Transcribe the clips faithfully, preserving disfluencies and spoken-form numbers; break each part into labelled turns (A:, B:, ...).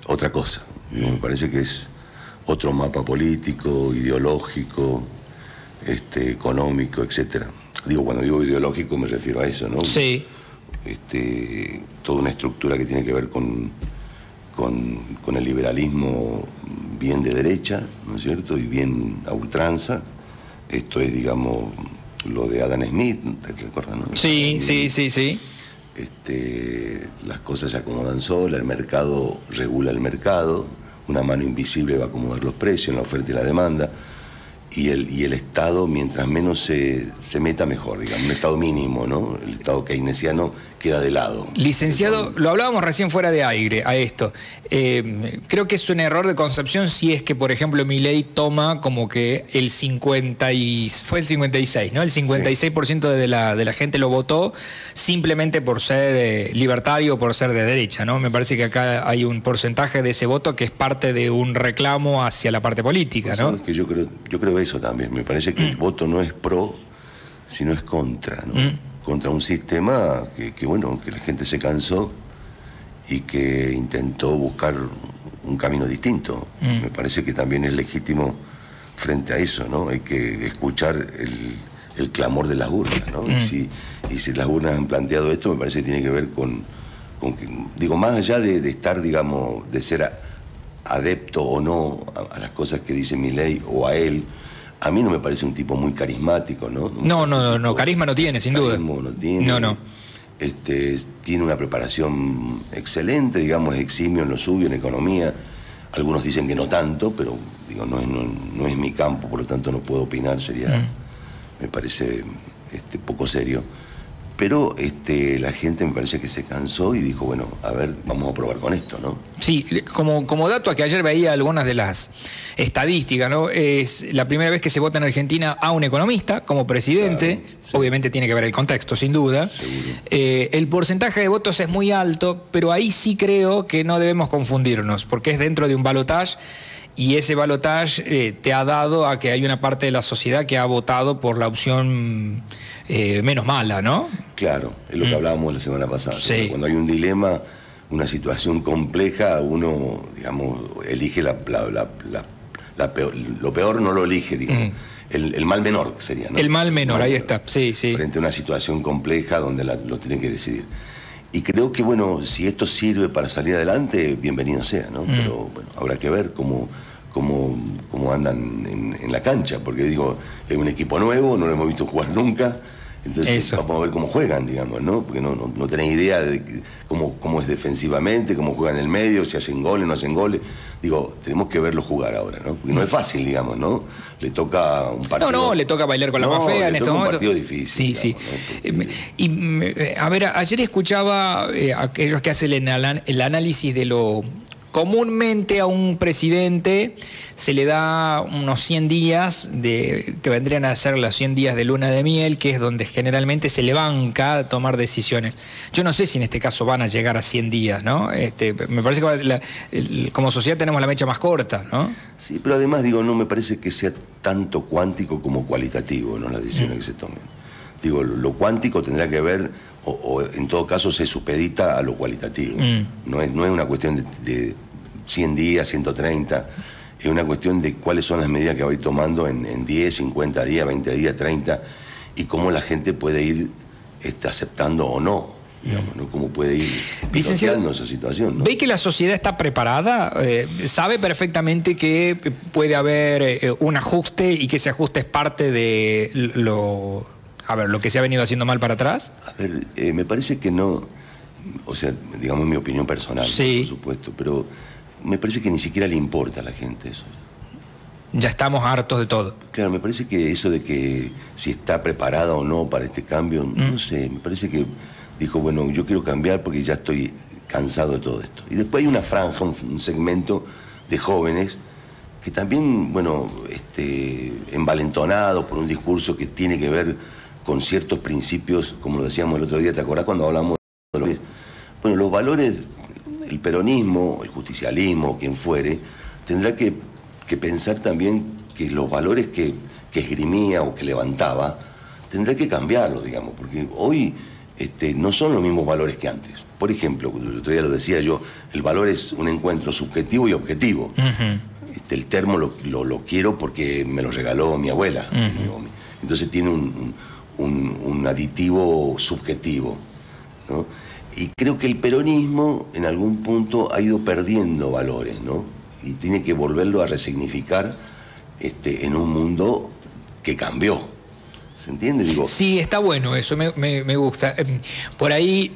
A: otra cosa. Digo, me parece que es otro mapa político, ideológico, este, económico, etcétera. Digo, cuando digo ideológico me refiero a eso, ¿no?
B: Sí.
A: Este, toda una estructura que tiene que ver con, con, con el liberalismo bien de derecha, ¿no es cierto? Y bien a ultranza. Esto es, digamos, lo de Adam Smith, ¿te recuerdas, no?
B: Sí, sí, sí, sí.
A: Este, las cosas se acomodan solas, el mercado regula el mercado, una mano invisible va a acomodar los precios en la oferta y la demanda, y el, y el Estado, mientras menos se, se meta, mejor, digamos, un Estado mínimo, ¿no? El Estado keynesiano queda de lado.
B: Licenciado, lo hablábamos recién fuera de aire a esto. Eh, creo que es un error de concepción si es que, por ejemplo, Milei toma como que el cincuenta y, fue el cincuenta y seis, ¿no? El cincuenta y seis por ciento de la, de la gente lo votó simplemente por ser eh, libertario o por ser de derecha, ¿no? Me parece que acá hay un porcentaje de ese voto que es parte de un reclamo hacia la parte política,
A: pues,
B: ¿no?
A: ¿sabes? Que yo creo, yo creo eso también. Me parece que mm. el voto no es pro, sino es contra, ¿no? Mm. Contra un sistema que, que, bueno, que la gente se cansó y que intentó buscar un camino distinto. Mm. Me parece que también es legítimo frente a eso, ¿no? Hay que escuchar el, el clamor de las urnas, ¿no? Mm. Y, si, y si las urnas han planteado esto, me parece que tiene que ver con, con que, digo, más allá de, de estar, digamos, de ser a, adepto o no a, a las cosas que dice Milei o a él. A mí no me parece un tipo muy carismático, ¿no?
B: No, no, no, no, carisma no tiene, sin duda.
A: No tiene.
B: No, no.
A: Este, tiene una preparación excelente, digamos, eximio en lo suyo, en economía. Algunos dicen que no tanto, pero digo, no es, no, no es mi campo, por lo tanto no puedo opinar, sería, mm. me parece este, poco serio. Pero este, la gente me parece que se cansó y dijo, bueno, a ver, vamos a probar con esto, ¿no?
B: Sí, como, como dato a que ayer veía algunas de las estadísticas, ¿no? Es la primera vez que se vota en Argentina a un economista como presidente, claro, sí. Obviamente tiene que ver el contexto, sin duda. Eh, el porcentaje de votos es muy alto, pero ahí sí creo que no debemos confundirnos, porque es dentro de un balotaje. Y ese balotaje eh, te ha dado a que hay una parte de la sociedad que ha votado por la opción eh, menos mala, ¿no?
A: Claro, es lo que mm. hablábamos la semana pasada.
B: Sí.
A: Cuando hay un dilema, una situación compleja, uno, digamos, elige la, la, la, la, la peor, lo peor no lo elige, digamos. Mm. El, el mal menor sería, ¿no?
B: El mal menor,
A: el mal
B: ahí
A: menor,
B: está, sí, sí.
A: Frente a una situación compleja donde la, lo tienen que decidir. Y creo que, bueno, si esto sirve para salir adelante, bienvenido sea, ¿no? Mm. Pero, bueno, habrá que ver cómo, cómo, cómo andan en, en la cancha, porque, digo, es un equipo nuevo, no lo hemos visto jugar nunca, entonces Eso. vamos a ver cómo juegan, digamos, ¿no? Porque no, no, no tenés idea de cómo, cómo es defensivamente, cómo juegan en el medio, si hacen goles, no hacen goles. Digo, tenemos que verlo jugar ahora, ¿no? Porque no es fácil, digamos, ¿no? Le toca un partido...
B: No, no, le toca bailar con la
A: no,
B: más fea en este momento.
A: un partido difícil.
B: Sí,
A: digamos,
B: sí.
A: ¿no? Porque...
B: Y, a ver, ayer escuchaba eh, a aquellos que hacen el, el análisis de lo... Comúnmente a un presidente se le da unos cien días, de, que vendrían a ser los cien días de luna de miel, que es donde generalmente se le banca a tomar decisiones. Yo no sé si en este caso van a llegar a cien días, ¿no? Este, me parece que la, el, como sociedad tenemos la mecha más corta, ¿no?
A: Sí, pero además, digo, no me parece que sea tanto cuántico como cualitativo, ¿no? Las decisiones mm. que se tomen. Digo, lo cuántico tendrá que ver, o, o en todo caso se supedita a lo cualitativo. Mm. No es, no es una cuestión de, de cien días, ciento treinta, es una cuestión de cuáles son las medidas que voy tomando en, en diez, cincuenta días, veinte días, treinta, y cómo la gente puede ir este, aceptando o no, digamos, ¿no? Cómo puede ir piloteando esa situación, ¿no?
B: ¿Ve que la sociedad está preparada? Eh, ¿Sabe perfectamente que puede haber eh, un ajuste y que ese ajuste es parte de lo, a ver, lo que se ha venido haciendo mal para atrás?
A: A ver, eh, me parece que no, o sea, digamos mi opinión personal,
B: sí.
A: Por supuesto, pero me parece que ni siquiera le importa a la gente eso.
B: Ya estamos hartos de todo.
A: Claro, me parece que eso de que si está preparada o no para este cambio, mm. no sé, me parece que dijo, bueno, yo quiero cambiar porque ya estoy cansado de todo esto. Y después hay una franja, un, un segmento de jóvenes que también, bueno, este, envalentonados por un discurso que tiene que ver con ciertos principios, como lo decíamos el otro día, ¿te acordás cuando hablamos de los... Bueno, los valores... El peronismo, el justicialismo, quien fuere, tendrá que, que pensar también que los valores que, que esgrimía o que levantaba, tendrá que cambiarlos, digamos, porque hoy este, no son los mismos valores que antes. Por ejemplo, el otro día lo decía yo, el valor es un encuentro subjetivo y objetivo. Uh-huh. este, el termo lo, lo, lo quiero porque me lo regaló mi abuela. Uh-huh. Entonces tiene un, un, un aditivo subjetivo, ¿no? Y creo que el peronismo en algún punto ha ido perdiendo valores, ¿no? Y tiene que volverlo a resignificar este, en un mundo que cambió. ¿Se entiende? Digo,
B: sí, está bueno eso, me, me, me gusta. Por ahí,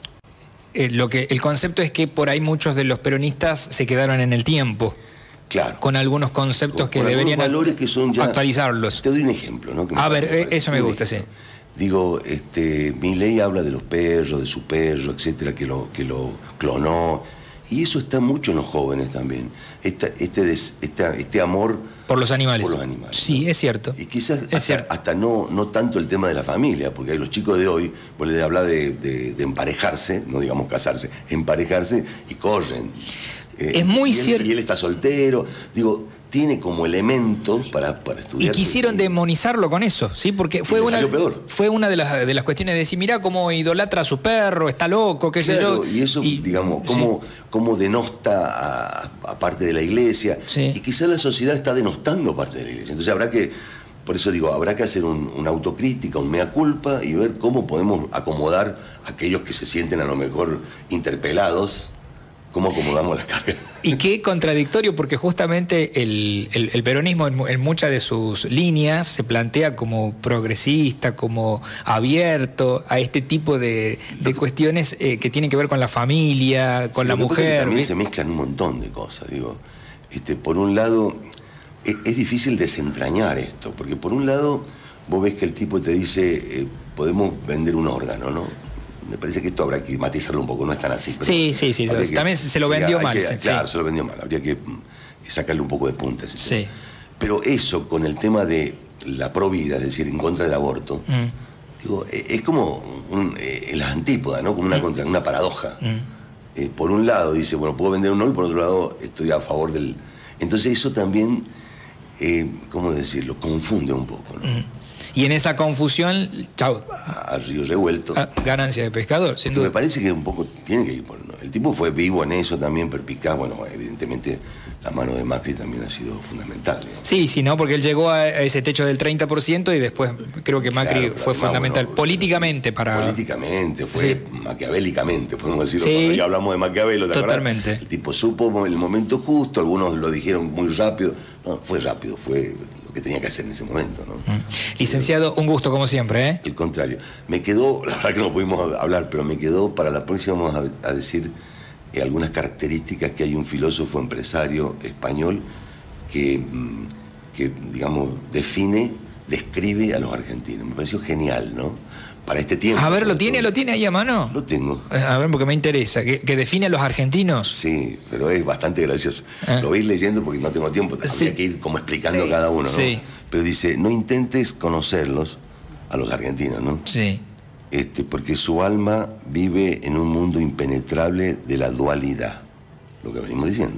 B: eh, lo que, el concepto es que por ahí muchos de los peronistas se quedaron en el tiempo.
A: Claro.
B: Con algunos conceptos con, que
A: con
B: deberían
A: valores que son ya,
B: actualizarlos.
A: Te doy un ejemplo, ¿no? Que
B: a ver, eh, eso me gusta, sí.
A: Digo, este, Milei habla de los perros, de su perro, etcétera, que lo, que lo clonó. Y eso está mucho en los jóvenes también. Esta, este, des, esta, este amor
B: por los animales.
A: Por los animales.
B: Sí,
A: ¿no?
B: Es cierto.
A: Y quizás
B: es
A: hasta,
B: cierto.
A: hasta no, no tanto el tema de la familia, porque hay los chicos de hoy, vos les hablas de, de, de emparejarse, no digamos casarse, emparejarse y corren.
B: Eh, es muy
A: y él,
B: cierto.
A: Y él está soltero. Digo, tiene como elementos para, para estudiar.
B: Y quisieron demonizarlo con eso, ¿sí? Porque fue una, fue una de las, de las cuestiones de decir, mirá cómo idolatra a su perro, está loco, qué sé
A: claro,
B: yo.
A: Y eso, y, digamos, cómo, sí. cómo denosta a, a parte de la iglesia.
B: Sí.
A: Y quizás la sociedad está denostando parte de la iglesia. Entonces habrá que, por eso digo, habrá que hacer un, una autocrítica, un mea culpa y ver cómo podemos acomodar a aquellos que se sienten a lo mejor interpelados. ¿Cómo acomodamos las cargas?
B: Y qué contradictorio, porque justamente el, el, el peronismo en, en muchas de sus líneas se plantea como progresista, como abierto a este tipo de, de cuestiones eh, que tienen que ver con la familia, con sí, la mujer.
A: También ¿sí? se mezclan un montón de cosas. Digo, este, por un lado, es, es difícil desentrañar esto, porque por un lado vos ves que el tipo te dice, eh, podemos vender un órgano, ¿no? Me parece que esto habrá que matizarlo un poco, no es tan así. Pero
B: sí, sí, sí. Que, también se lo vendió sí, mal.
A: Que,
B: sí,
A: claro,
B: sí.
A: se lo vendió mal. Habría que sacarle un poco de punta.
B: Sí.
A: Pero eso, con el tema de la provida, es decir, en contra del aborto, mm. digo, es como un, eh, las antípodas, ¿no? Como una, mm. contra, una paradoja. Mm. Eh, por un lado dice, bueno, puedo vender un no, y por otro lado estoy a favor del... Entonces eso también, eh, ¿cómo decirlo? Confunde un poco, ¿no? Mm.
B: Y en esa confusión, chao.
A: A río revuelto.
B: Ah, ganancia de pescador, sin duda.
A: Me parece que un poco tiene que ir por... ¿no? El tipo fue vivo en eso también, perspicaz. Bueno, evidentemente la mano de Macri también ha sido fundamental, ¿no?
B: Sí, sí, ¿no? Porque él llegó a ese techo del treinta por ciento y después creo que Macri claro, fue además, fundamental. Bueno, políticamente para...
A: Políticamente, fue sí. maquiavélicamente, podemos decirlo.
B: Sí.
A: Cuando ya hablamos de Maquiavelo, ¿te
B: Totalmente.
A: Acordás? El tipo supo el momento justo, algunos lo dijeron muy rápido. No, fue rápido, fue... que tenía que hacer en ese momento, ¿no?
B: Mm. Licenciado, un gusto como siempre, ¿eh?
A: El contrario. Me quedó, la verdad que no pudimos hablar, pero me quedó, para la próxima vamos a, a decir eh, algunas características que hay un filósofo empresario español que, que, digamos, define, describe a los argentinos. Me pareció genial, ¿no? Para este tiempo.
B: A ver, ¿lo tiene, ¿lo tiene ahí a mano?
A: Lo tengo.
B: A ver, porque me interesa. ¿Que, que define a los argentinos?
A: Sí, pero es bastante gracioso. ¿Eh? Lo voy a ir leyendo porque no tengo tiempo. Habría sí. que ir como explicando
B: sí.
A: cada uno, ¿no?
B: Sí.
A: Pero dice, no intentes conocerlos, a los argentinos, ¿no?
B: Sí.
A: Este, porque su alma vive en un mundo impenetrable de la dualidad. Lo que venimos diciendo.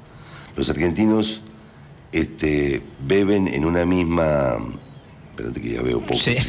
A: Los argentinos este, beben en una misma... Espérate que ya veo poco.
B: Sí.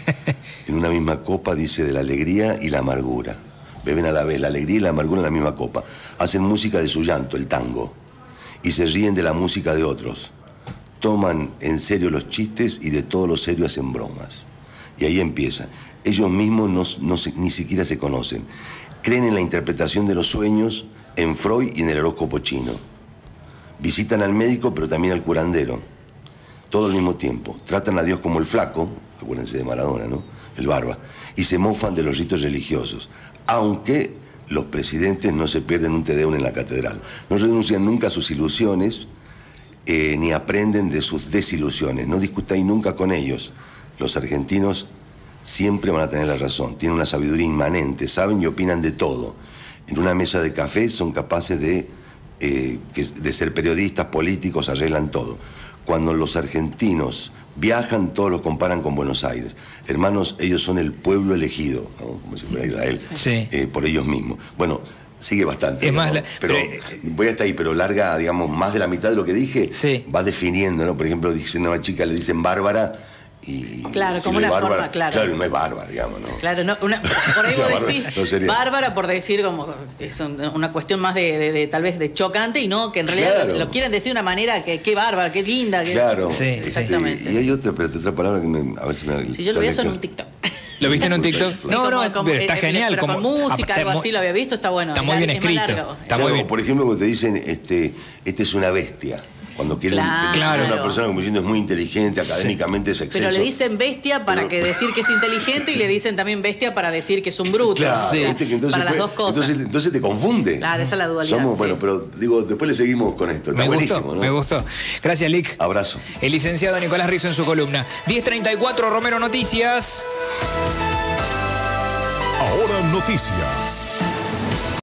A: En una misma copa, dice, de la alegría y la amargura. Beben a la vez la alegría y la amargura en la misma copa. Hacen música de su llanto, el tango. Y se ríen de la música de otros. Toman en serio los chistes y de todo lo serio hacen bromas. Y ahí empieza. Ellos mismos no, no se, ni siquiera se conocen. Creen en la interpretación de los sueños, en Freud y en el horóscopo chino. Visitan al médico, pero también al curandero. Todo al mismo tiempo. Tratan a Dios como el flaco, acuérdense de Maradona, ¿no? El barba. Y se mofan de los ritos religiosos. Aunque los presidentes no se pierden un te deum en la catedral. No renuncian nunca a sus ilusiones, eh, ni aprenden de sus desilusiones. No discutáis nunca con ellos. Los argentinos siempre van a tener la razón. Tienen una sabiduría inmanente, saben y opinan de todo. En una mesa de café son capaces de, eh, de ser periodistas, políticos, arreglan todo. Cuando los argentinos viajan, todos los comparan con Buenos Aires. Hermanos, ellos son el pueblo elegido, ¿no? Como si fuera Israel,
B: sí.
A: eh, por ellos mismos. Bueno, sigue bastante.
B: Es
A: ¿no?
B: más la...
A: pero, pero voy hasta ahí, pero larga, digamos, más de la mitad de lo que dije,
B: sí.
A: va definiendo, ¿no? Por ejemplo, dicen a una chica, le dicen Bárbara, Y
C: claro,
A: si
C: como
A: no
C: una
A: bárbara,
C: forma, claro.
A: Claro, no es bárbara, digamos, ¿no?
C: Claro, no, una, por ahí
A: O sea,
C: vos
A: bárbara,
C: decís
A: no sería.
C: bárbara por decir como es una cuestión más de, de, de tal vez de chocante y no, que en realidad
A: Claro.
C: lo quieren decir de una manera que qué bárbara, qué linda. Que,
A: Claro,
B: Sí,
C: exactamente.
A: Este, y hay otra, pero otra palabra que me, a ver si me
C: Si yo lo vi
A: sale
C: eso en
A: acá.
C: un TikTok.
B: ¿Lo viste en un TikTok?
C: Sí,
B: no,
C: como-
B: no,
C: como-
B: pero está
C: eh,
B: genial.
C: pero
B: como,
C: con música,
B: está
C: algo
B: muy-
C: así, lo había visto, está bueno.
B: Está muy
C: Es
B: bien
C: más
B: escrito.
C: largo.
B: Está
A: Claro,
B: muy bien.
A: por ejemplo, cuando te dicen, este, este es una bestia. Cuando quieren
C: Claro.
A: claro. una persona como diciendo es muy inteligente, académicamente es excelso.
C: Pero le dicen bestia para
A: Pero-
C: que decir que es inteligente y le dicen también bestia para decir que es un bruto.
A: Claro,
C: O sea,
A: viste que entonces
C: para las
A: fue-
C: dos cosas.
A: Entonces, entonces te confunde.
C: Claro, esa es la dualidad,
A: Somos,
C: sí.
A: bueno, pero digo, después le seguimos con esto. Está
B: Me
A: buenísimo,
B: gustó,
A: ¿no?
B: me gustó. Gracias, Lick.
A: Abrazo.
B: El licenciado Nicolás Rizzo en su columna. diez treinta y cuatro, Romero Noticias.
D: Ahora Noticias.